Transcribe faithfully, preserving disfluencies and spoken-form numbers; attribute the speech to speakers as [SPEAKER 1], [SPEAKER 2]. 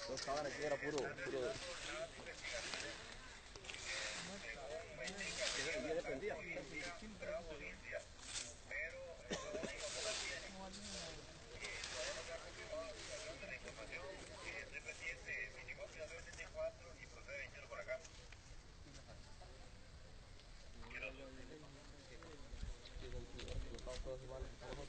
[SPEAKER 1] Los cabras aquí era puro, puro. Ya dependía. Quiero